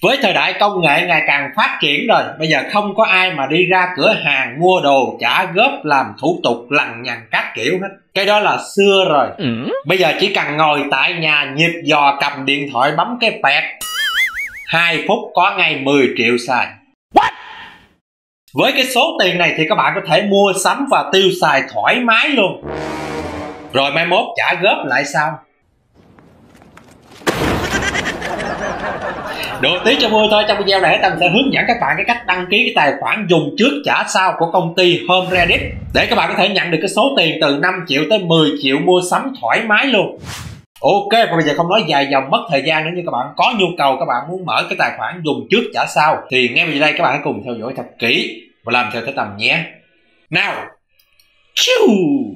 Với thời đại công nghệ ngày càng phát triển rồi, bây giờ không có ai mà đi ra cửa hàng mua đồ trả góp làm thủ tục lằng nhằng các kiểu hết. Cái đó là xưa rồi. Bây giờ chỉ cần ngồi tại nhà nhịp dò cầm điện thoại bấm cái pẹt, 2 phút có ngay 10 triệu xài. Với cái số tiền này thì các bạn có thể mua sắm và tiêu xài thoải mái luôn. Rồi mai mốt trả góp lại sao? Đùa tí cho vui thôi, trong video này Tâm sẽ hướng dẫn các bạn cái cách đăng ký cái tài khoản dùng trước trả sau của công ty Home Reddit để các bạn có thể nhận được cái số tiền từ 5 triệu tới 10 triệu mua sắm thoải mái luôn. Ok, và bây giờ không nói dài dòng mất thời gian nữa, như các bạn có nhu cầu, các bạn muốn mở cái tài khoản dùng trước trả sau thì ngay bây giờ đây các bạn hãy cùng theo dõi thật kỹ và làm theo Tầm nhé. Nào.